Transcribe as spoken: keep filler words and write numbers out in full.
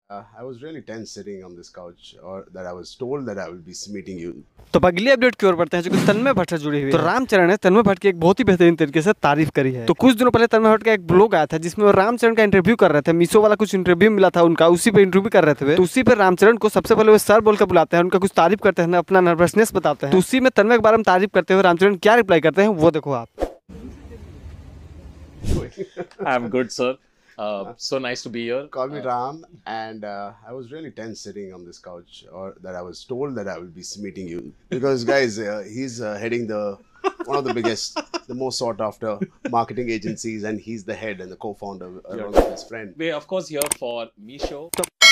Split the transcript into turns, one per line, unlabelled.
Uh, I was really tense sitting on this couch, or that I was told that I will be meeting you.
तो अब अगली update की ओर बढ़ते हैं जो कि तन्मय भट्ट से जुड़ी हुई है। तो रामचरण ने तन्मय भट्ट की एक बहुत ही बेहतरीन तरीके से तारीफ करी है। तो कुछ दिनों पहले तन्मय भट्ट का एक ब्लॉग आया था जिसमें वो रामचरण का इंटरव्यू कर रहे थे। मीशो वाला कुछ इंटरव्यू मिला था उनका, उसी पे इंटरव्यू कर रहे थे। तो उसी पे रामचरण को सबसे पहले वो सर बोलकर बुलाते हैं, उनका कुछ तारीफ करते हैं, अपना नर्वसनेस बताते हैं। तो उसी में तन्मय के बारे में तारीफ करते हुए रामचरण क्या रिप्लाई करते हैं वो देखो आप।
I'm good, sir. Uh, so nice to be here.
Call me
Uh,
Ram, and uh, I was really tense sitting on this couch, or that I was told that I will be meeting you because, guys, uh, he's uh, heading the one of the biggest, the most sought after marketing agencies, and he's the head and the co-founder along with his friend.
We're of course here for me show.